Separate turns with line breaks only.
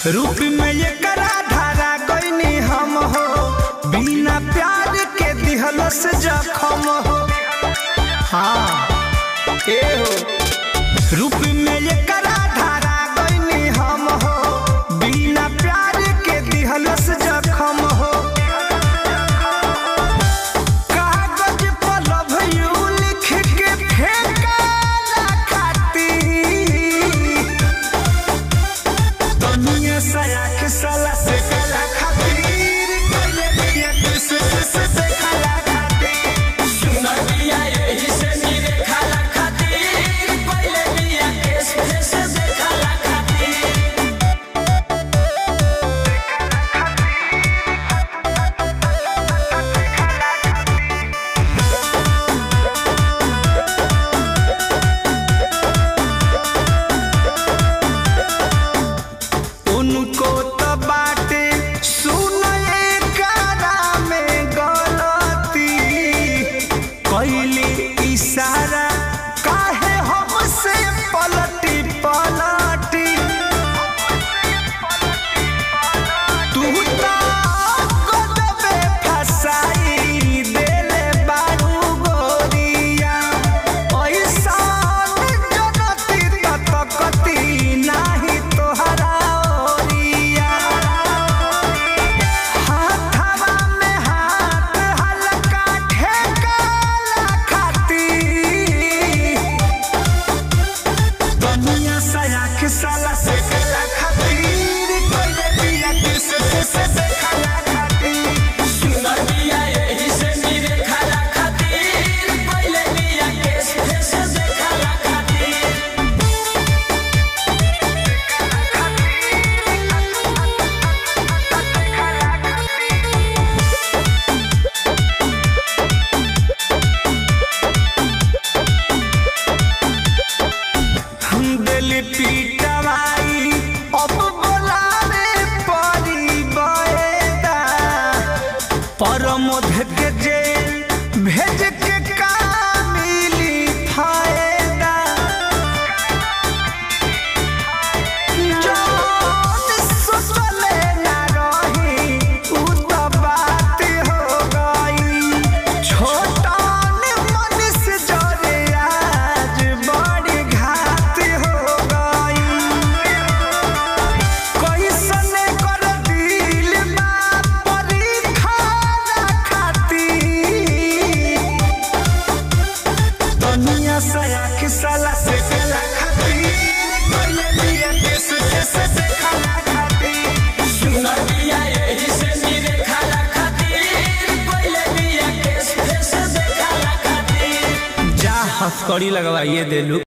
रूप में ये करा धारा गईनी हम हो, बिना प्यार के दिहलो से जखम हो। हाँ ए हो, रूप में ये करा धारा गईनी हम हो, बिना प्यार के दिहलो से जखम हो। कागज पर लव यू लिख के फेंका खाती, दुनिया सया के साला से कला खातिर कोई बिया से खाला खातिर,
सुना बिया यही से मेरे खाला खातिर, कोई बिया से खाला खातिर।
उनको तो बाटे सुन एकरा में गलती, कैली इशारा काहे हमसे पलटी पलटी। तू तो कदमे फसाई देले बारू गोरिया, ऐसान जनती तकती नाही तोहरा ओरिया। हाथवा में हाथ हल्का ठेकाला खाती, दुनिया सया के साला से कला खातिर कोई बिया से खाला खातिर,
सुना बिया यही से मेरे खाला खातिर, कोई बिया से खाला खातिर।
हम दिल पीटवाई अब बोलावे परी बएदा, परमोध के जेल भेज के का मिली फायदा। जौन सोचले ना रही उ तो बात हो गई, छोटन मन से जरे आज बड़ी घात हो गई। कैसने कर दिल बा परीक्षा खाती, दुनिया सया के साला से कला खातिर कोई बिया से खाला खातिर,
सुना बिया यही से मेरे खाला खातिर, कोई बिया से खाला खातिर।
जा हथकड़ी लगवाइए देलू।